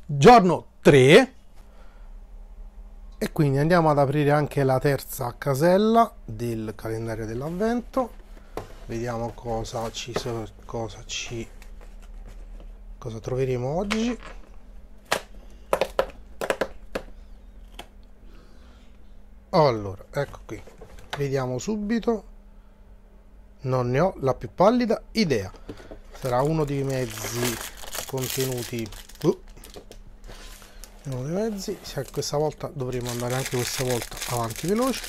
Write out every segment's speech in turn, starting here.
giorno 3, e quindi andiamo ad aprire anche la terza casella del calendario dell'avvento. Vediamo cosa troveremo oggi. Allora, ecco qui, vediamo subito. Non ne ho la più pallida idea. Sarà uno dei mezzi contenuti. Uno dei mezzi. Questa volta dovremo andare anche questa volta avanti veloci.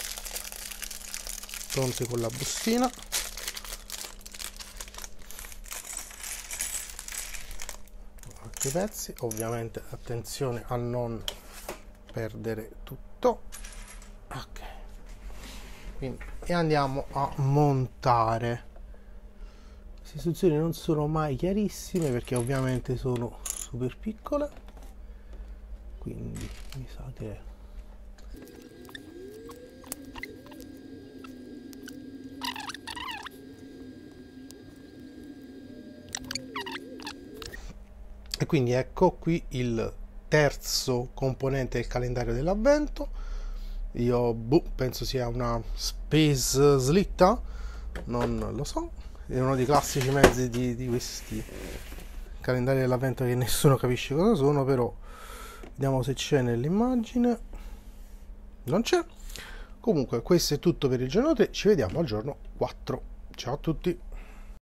Pronti con la bustina. Altri pezzi. Ovviamente attenzione a non perdere tutto. Ok. Quindi, e andiamo a montare. Queste istruzioni non sono mai chiarissime perché ovviamente sono super piccole, quindi mi sa che e quindi ecco qui il terzo componente del calendario dell'avvento. Io penso sia una Space Slitta, non lo so, è uno dei classici mezzi di questi calendari dell'avvento che nessuno capisce cosa sono, però vediamo se c'è nell'immagine. Non c'è. Comunque questo è tutto per il giorno 3, ci vediamo al giorno 4. Ciao a tutti.